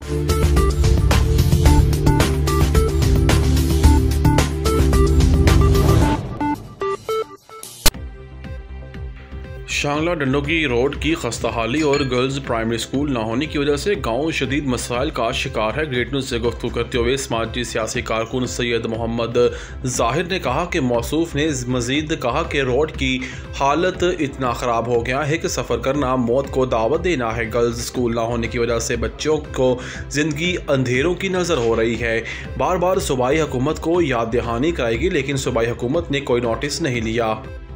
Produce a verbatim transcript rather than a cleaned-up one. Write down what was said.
Shangla डंडोकी road की खस्ताहाली और girls primary school न होने की वजह से गांव शदीद मसाइल का शिकार है। ग्रेट न्यूज़ से गुफ्तगू करते हुए समाजी सियासी कारकुन सैयद मोहम्मद जाहिर ने कहा कि मौसूफ ने मजीद कहा कि रोड की हालत इतना ख़राब हो गया है कि सफ़र करना मौत को दावत देना है। गर्ल्स स्कूल न होने की वजह से बच्चों को ज़िंदगी अंधेरों की नज़र हो रही है। बार बार सूबाई हुकूमत को याद दहानी कराएगी लेकिन सूबाई हुकूमत ने कोई नोटिस नहीं लिया।